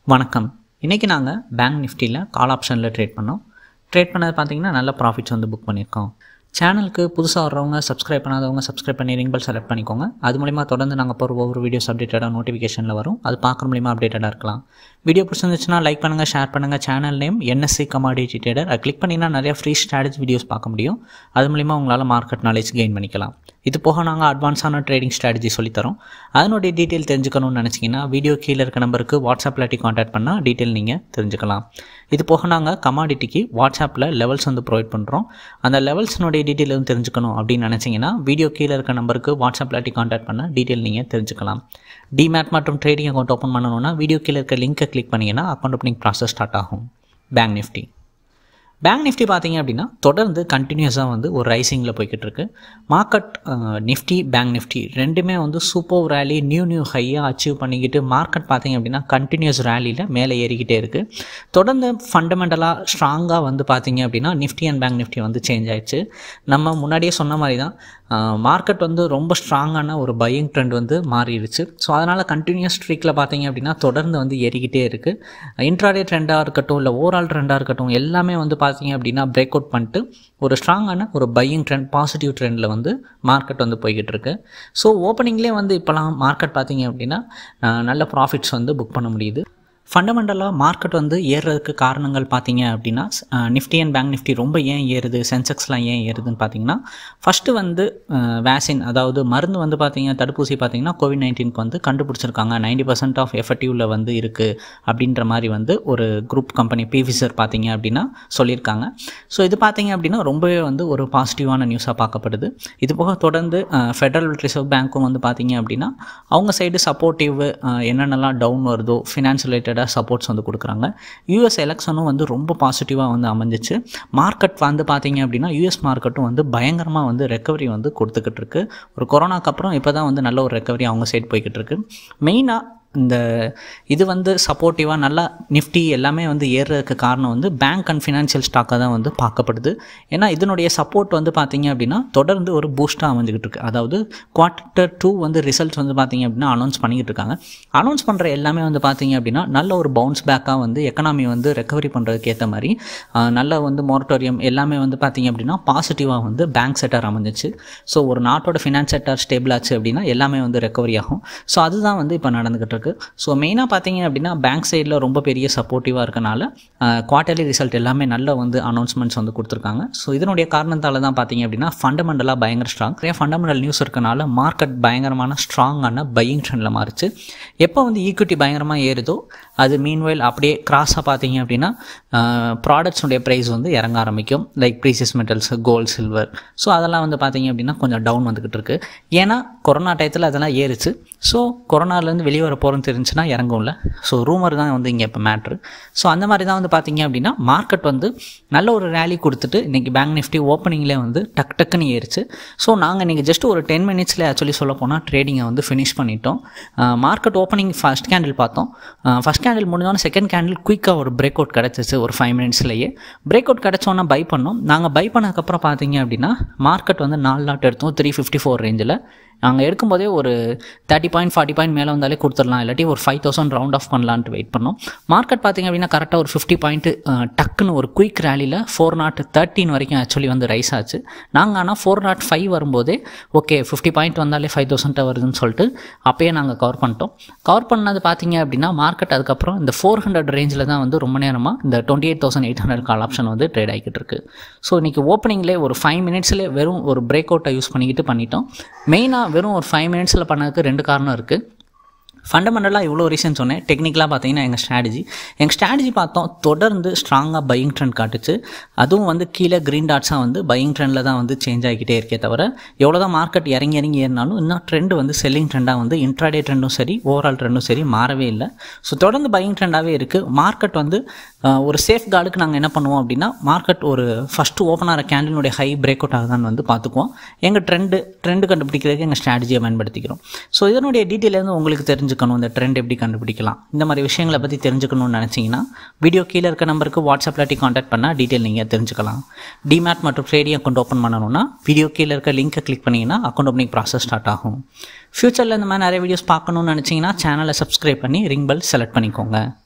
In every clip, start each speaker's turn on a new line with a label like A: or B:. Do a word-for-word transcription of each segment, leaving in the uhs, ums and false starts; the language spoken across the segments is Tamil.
A: வணக்கம். இன்றைக்கி நாங்கள் பேங்க் நிஃப்டியில் கால் ஆப்ஷனில் ட்ரேட் பண்ணோம். ட்ரேட் பண்ணது பார்த்திங்கன்னா நல்ல ப்ராஃபிட்ஸ் வந்து புக் பண்ணியிருக்கோம். சேனலுக்கு புதுசாக வர்றவங்க சப்ஸ்கிரைப் பண்ணாதவங்க சப்ஸ்கிரைப் பண்ணி ரிங் பெல் செலக்ட் பண்ணிக்கோங்க. அது மூலிமா தொடர்ந்து நாங்கள் போகிற ஒவ்வொரு வீடியோஸ் அப்டேட்டடாக நோட்டிஃபிகேஷனில் வரும். அது பார்க்குற மூலிமா அப்டேட்டடாக இருக்கலாம். வீடியோ பிடிச்சிருந்துச்சுன்னா லைக் பண்ணுங்கள், ஷேர் பண்ணுங்கள். Channel name NSC commodity trader. அது கிளிக் பண்ணிங்கன்னா நிறைய ஃப்ரீ ஸ்ட்ராட்டஜி வீடியோஸ் பார்க்க முடியும். அது மூலிமா உங்களால் மார்க்கெட் நாலேஜ் கெயின் பண்ணிக்கலாம். இது போக நாங்கள் அட்வான்ஸான ட்ரேடிங் ஸ்ட்ராட்டஜி சொல்லித்தரோம். அதனுடைய டீட்டெயில் தெரிஞ்சுக்கணும்னு நினச்சிங்கன்னா வீடியோ கீழே இருக்க நம்பருக்கு வாட்ஸ்அப்பில் டி கான்டாக்ட் பண்ணால் டீட்டெயில் நீங்கள் தெரிஞ்சுக்கலாம். இது போக நாங்கள் கமாடிட்டிக்கு வாட்ஸ்அப்பில் லெவல்ஸ் வந்து ப்ரொவைட் பண்ணுறோம். அந்த லெவல்ஸ்னுடைய டீட்டெயில் வந்து தெரிஞ்சுக்கணும் அப்படின்னு நினச்சிங்கன்னா வீடியோ கீழே இருக்க நம்பருக்கு வாட்ஸ்அப்பில் டி கான்டாக்ட் பண்ணால் டீட்டெயில் நீங்கள் தெரிஞ்சுக்கலாம். டிமேட் மற்றும் ட்ரேடிங் அக்கௌண்ட் ஓப்பன் பண்ணணும்னா வீடியோ கீழே இருக்க லிங்க்கை கிளிக் பண்ணிங்கன்னா அக்கௌண்ட் ஓப்பனிங் ப்ராசஸ் ஸ்டார்ட் ஆகும். பேங்க் நிஃப்டி பேங்க் நிஃப்டி பார்த்திங்க அப்படின்னா தொடர்ந்து கண்டினியூஸாக வந்து ஒரு ரைசிங்கில் போய்கிட்டு இருக்கு. மார்க்கெட் நிஃப்டி பேங்க் நிஃப்டி ரெண்டுமே வந்து சூப்பர் ரேலி நியூ நியூ ஹையாக அச்சீவ் பண்ணிக்கிட்டு மார்க்கெட் பார்த்திங்க அப்படின்னா கண்டினியூஸ் ரேலியில் மேலே ஏறிக்கிட்டே இருக்குது. தொடர்ந்து ஃபண்டமெண்டலாக ஸ்ட்ராங்காக வந்து பார்த்திங்க அப்படின்னா நிஃப்டி அண்ட் பேங்க் நிஃப்டி வந்து சேஞ்ச் ஆயிடுச்சு. நம்ம முன்னாடியே சொன்ன மாதிரி தான் மார்க்கெட் வந்து ரொம்ப ஸ்ட்ராங்கான ஒரு பையிங் ட்ரெண்ட் வந்து மாறிடுச்சு. ஸோ அதனால் கண்டினியூஸ் ஸ்ட்ரீக்கில் பார்த்திங்க அப்படின்னா தொடர்ந்து வந்து ஏறிக்கிட்டே இருக்குது. இன்ட்ராடே ட்ரெண்டாக இருக்கட்டும் இல்லை ஓவரால் ட்ரெண்டாக இருக்கட்டும் எல்லாமே வந்து பார்த்திங்க அப்படின்னா பிரேக் அவுட் பண்ணிட்டு ஒரு ஸ்ட்ராங்கான ஒரு பையிங் ட்ரெண்ட் பாசிட்டிவ் ட்ரெண்டில் வந்து மார்க்கெட் வந்து போய்கிட்டு இருக்கு. ஸோ ஓப்பனிங்லேயே வந்து இப்போலாம் மார்க்கெட் பார்த்திங்க அப்படின்னா நல்ல ப்ராஃபிட்ஸ் வந்து புக் பண்ண முடியுது. ஃபண்டமெண்டலாக மார்க்கெட் வந்து ஏறுறதுக்கு காரணங்கள் பார்த்தீங்க அப்படின்னா நிஃப்டி அண்ட் பேங்க் நிஃப்டி ரொம்ப ஏன் ஏறுது, சென்செக்ஸ்லாம் ஏன் ஏறுதுன்னு பார்த்தீங்கன்னா ஃபஸ்ட்டு வந்து வேக்சின், அதாவது மருந்து வந்து பார்த்தீங்கன்னா தடுப்பூசி பார்த்தீங்கன்னா கோவிட் நைன்டீனுக்கு வந்து கண்டுபிடிச்சிருக்காங்க. நைன்டி பர்சன்ட் ஆஃப் எஃபெக்டிவில் வந்து இருக்குது அப்படின்ற மாதிரி வந்து ஒரு குரூப் கம்பெனி பிஃபிசர் பார்த்தீங்க அப்படின்னா சொல்லியிருக்காங்க. ஸோ இது பார்த்தீங்க அப்படின்னா ரொம்பவே வந்து ஒரு பாசிட்டிவான நியூஸாக பார்க்கப்படுது. இது போக தொடர்ந்து ஃபெடரல் ரிசர்வ் பேங்க்கும் வந்து பார்த்தீங்க அப்படின்னா அவங்க சைடு சப்போர்ட்டிவ் என்னென்னலாம் டவுன் வருதோ ஃபினான்ஸ் ரிலேட்டட் சப்போர்ட்ஸ் வந்து கொடுக்குறாங்க. யூஎஸ் எலெக்ஷனும் வந்து ரொம்ப பாசிட்டிவாக வந்து அமைஞ்சிச்சு. மார்க்கெட் வந்து பார்த்தீங்க அப்படின்னா யூஎஸ் மார்க்கெட்டும் வந்து பயங்கரமாக வந்து ரெக்கவரி வந்து கொடுத்துக்கிட்டு இருக்கு. ஒரு கொரோனாக்கு அப்புறம் இப்போ தான் வந்து நல்ல ஒரு ரெக்கவரி அவங்க சைடு போய்கிட்டு இருக்கு. மெயினாக இந்த இது வந்து சப்போர்ட்டிவாக நல்லா நிஃப்டி எல்லாமே வந்து ஏறுறதுக்கு காரணம் வந்து பேங்க் அண்ட் ஃபினான்ஷியல் ஸ்டாக்காக தான் வந்து பார்க்கப்படுது. ஏன்னா இதனுடைய சப்போர்ட் வந்து பார்த்திங்க அப்படின்னா தொடர்ந்து ஒரு பூஸ்ட்டாக அமைஞ்சிக்கிட்டு இருக்குது. அதாவது குவார்ட்டர் டூ வந்து ரிசல்ட்ஸ் வந்து பார்த்திங்க அப்படின்னா அனௌன்ஸ் பண்ணிக்கிட்டு இருக்காங்க. அனௌன்ஸ் பண்ணுற எல்லாமே வந்து பார்த்திங்க அப்படின்னா நல்ல ஒரு பவுன்ஸ் பேக்காக வந்து எக்கனாமி வந்து ரெக்கவரி பண்ணுறதுக்கு ஏற்ற மாதிரி நல்ல வந்து மொரட்டோரியம் எல்லாமே வந்து பார்த்திங்க அப்படின்னா பாசிட்டிவாக வந்து பேங்க் செக்டார் அமைஞ்சிச்சு. ஸோ ஒரு நாட்டோட ஃபினான்ஸ் செக்டார் ஸ்டேபிள் ஆச்சு அப்படின்னா எல்லாமே வந்து ரெக்கவரி ஆகும். ஸோ அதுதான் வந்து இப்போ நடந்துக்கிட்டு. ஸோ மெயினாக பார்த்தீங்க அப்படின்னா பேங்க் சைடில் ரொம்ப பெரிய சப்போர்ட்டிவாக இருக்கனால குவார்ட்டர்லி ரிசல்ட் எல்லாமே நல்ல வந்து அனௌன்ஸ்மெண்ட்ஸ் வந்து கொடுத்துருக்காங்க. ஸோ இதனுடைய காரணத்தால் தான் பார்த்தீங்க அப்படின்னா ஃபண்டமெண்டலாக பயங்கர ஸ்ட்ராங். நிறைய ஃபண்டமெண்டல் நியூஸ் இருக்கனால மார்க்கெட் பயங்கரமான ஸ்ட்ராங்கான பையிங் ட்ரெண்டில் மாறிச்சு. எப்போ வந்து ஈக்விட்டி பயங்கரமாக ஏறுதோ அது மீன்வைல் அப்படியே கிராஸாக பார்த்தீங்க அப்படின்னா ப்ராடக்ட்ஸுடைய ப்ரைஸ் வந்து இறங்க ஆரம்பிக்கும். Like precious metals, gold, silver. So அதெல்லாம் வந்து பார்த்தீங்க அப்படின்னா கொஞ்சம் டவுன் வந்துக்கிட்டு இருக்கு. ஏன்னா கொரோனா டயத்தில் அதெல்லாம் ஏறிச்சு. ஸோ கொரோனாலேருந்து வெளியே வர போகிறோன்னு தெரிஞ்சுன்னா இறங்கும்ல. ஸோ ரூமர் தான் வந்து இங்கே இப்போ மேட்ரு. ஸோ அந்த மாதிரி தான் வந்து பார்த்தீங்க அப்படின்னா மார்க்கெட் வந்து நல்ல ஒரு ரேலி கொடுத்துட்டு இன்றைக்கி பேங்க் நிஃப்டி ஓப்பனிங்லேயே வந்து டக் டக்குன்னு ஏறிச்சு. ஸோ நாங்கள் இன்றைக்கி ஜஸ்ட் ஒரு டென் மினிட்ஸில் ஆக்சுவலி சொல்ல போனால் ட்ரேடிங்கை வந்து ஃபினிஷ் பண்ணிட்டோம். மார்க்கெட் ஓப்பனிங் ஃபஸ்ட் கேண்டில் பார்த்தோம். ஃபஸ்ட் கேண்டில் முடிஞ்சோன்னா செகண்ட் கேண்டில் குயிக்காக ஒரு பிரேக் அவுட் கிடச்சிச்சு. ஒரு ஃபைவ் மினிட்ஸ்லேயே பிரேக் அவுட் கிடச்சோன்னா பை பண்ணோம். நாங்கள் பை பண்ணதுக்கப்புறம் பார்த்தீங்க அப்படின்னா மார்க்கெட் வந்து நாலு லாட் எடுத்தோம் த்ரீ ஃபிஃப்டி ஃபோர் ரேஞ்சில். நாங்கள் எடுக்கும்போதே ஒரு தேர்ட்டி பாயிண்ட் ஃபார்ட்டி பாயிண்ட் மேலே வந்தாலே கொடுத்துடலாம், இல்லாட்டி ஒரு ஃபைவ் தௌசண்ட் ரவுண்ட் ஆஃப் பண்ணலான்ட்டு வெயிட் பண்ணோம். மார்க்கெட் பார்த்திங்க அப்படின்னா கரெக்டாக ஒரு ஃபிஃப்டி பாயிண்ட்டு டக்குன்னு ஒரு குயிக் ரேலியில் ஃபோர் நாட் தேர்ட்டின் வரைக்கும் ஆக்சுவலி வந்து ரைஸ் ஆச்சு. நாங்கள் ஆனால் ஃபோர் நாட் ஃபைவ் வரும்போதே ஓகே ஃபிஃப்டி பாயிண்ட் வந்தாலே ஃபைவ் தௌசண்ட்டாக வருதுன்னு சொல்லிட்டு அப்போயே நாங்கள் கவர் பண்ணிட்டோம். கவர் பண்ணது பார்த்திங்க அப்படின்னா மார்க்கெட் அதுக்கப்புறம் இந்த ஃபோர் ஹண்ட்ரட் ரேஞ்சில் தான் வந்து ரொம்ப நேரமாக இந்த twenty eight thousand eight hundred call option வந்து ட்ரேட் ஆகிக்கிட்டு இருக்குது. ஸோ இன்றைக்கி ஓப்பனிங்லேயே ஒரு ஃபைவ் மினிட்ஸ்லேயே வெறும் ஒரு பிரேக் அவுட்டை யூஸ் பண்ணிக்கிட்டு பண்ணிட்டோம். மெயினாக வெறும் ஒரு ஃபைவ் மினிட்ஸில் பண்ணதுக்கு ரெண்டு காரணம் இருக்குது. ஃபண்டமெண்டலாக இவ்வளோ ரீசன் சொன்னேன். டெக்னிக்கலாக பார்த்தீங்கன்னா எங்கள் ஸ்ட்ராட்டஜி எங்கள் ஸ்ட்ராட்டஜி பார்த்தோம் தொடர்ந்து ஸ்ட்ராங்காக பையிங் ட்ரெண்ட் காட்டுச்சு. அதுவும் வந்து கீழே க்ரீன் டாட்ஸாக வந்து பையிங் ட்ரெண்டில் தான் வந்து சேஞ்ச் ஆகிக்கிட்டே இருக்கே தவிர எவ்வளோ தான் மார்க்கெட் இறங்கி இறங்கி ஏறினாலும் இன்னும் ட்ரெண்டு வந்து செல்லிங் ட்ரெண்டாக வந்து இன்ட்ராடே ட்ரெண்டும் சரி ஓவரால் ட்ரெண்டும் சரி மாறவே இல்லை. ஸோ தொடர்ந்து பையிங் ட்ரெண்டாகவே இருக்குது. மார்க்கெட் வந்து ஒரு சேஃப் கார்டுக்கு நாங்கள் என்ன பண்ணுவோம் அப்படின்னா மார்க்கெட் ஒரு ஃபஸ்ட்டு ஓப்பன் ஆகிற கேண்டிலுடைய ஹை பிரேக் அவுட் ஆகுதான்னு வந்து பார்த்துக்குவோம். எங்கள் ட்ரெண்டு ட்ரெண்டு கண்டுபிடிக்கிறதுக்கு எங்கள் ஸ்ட்ராட்டஜியை பயன்படுத்திக்கிறோம். ஸோ இதனுடைய டீட்டெயில் உங்களுக்கு தெரிஞ்சு தெரிஞ்சுக்கணும், இந்த ட்ரெண்ட் எப்படி கண்டுபிடிக்கலாம், இந்த மாதிரி விஷயங்களை பற்றி தெரிஞ்சுக்கணும்னு நினச்சிங்கன்னா வீடியோ கீழே இருக்க நம்பருக்கு வாட்ஸ்அப்பில் டி கான்டாக்ட் பண்ணால் டீட்டெயில் நீங்கள் தெரிஞ்சுக்கலாம். டிமேட் மற்றும் ட்ரேடிங் அக்கௌண்ட் ஓப்பன் பண்ணணும்னா வீடியோ கீழே இருக்க லிங்க்கை கிளிக் பண்ணிங்கன்னா அக்கௌண்ட் ஓப்பனிங் ப்ராசஸ் ஸ்டார்ட் ஆகும். ஃப்யூச்சரில் இந்த மாதிரி நிறைய வீடியோஸ் பார்க்கணுன்னு நினச்சிங்கன்னா சேனலை சப்ஸ்கிரைப் பண்ணி ரிங் பெல் செலக்ட் பண்ணிக்கோங்க.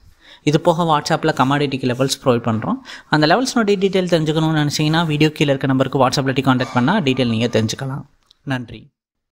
A: இது போக வாட்ஸ்அப்பில் கமாடிட்டிக்கு லெவல்ஸ் ப்ரொவைட் பண்ணுறோம். அந்த லெவல்ஸ்னோட டீட்டெயில் தெரிஞ்சுக்கணும்னு நினச்சிங்கன்னா வீடியோ கீழே இருக்க நம்பருக்கு வாட்ஸ்அப்பில் கான்டாக்ட் பண்ணால் டீட்டெயில் நீங்கள் தெரிஞ்சுக்கலாம். நன்றி.